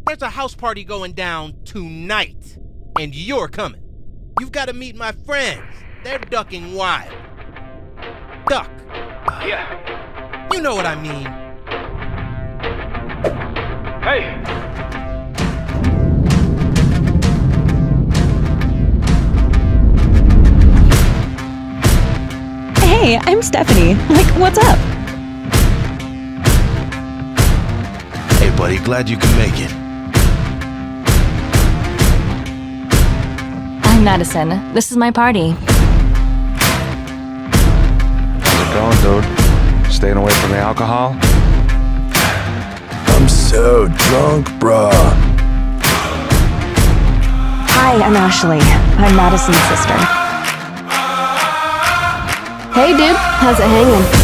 There's a house party going down tonight, and you're coming. You've got to meet my friends. They're ducking wild. Duck. Yeah. You know what I mean. Hey. Hey, I'm Stephanie. Like, what's up? Hey, buddy, glad you can make it. I'm Madison. This is my party. How's it going, dude? Staying away from the alcohol? I'm so drunk, bruh. Hi, I'm Ashley. I'm Madison's sister. Hey dude, how's it hanging?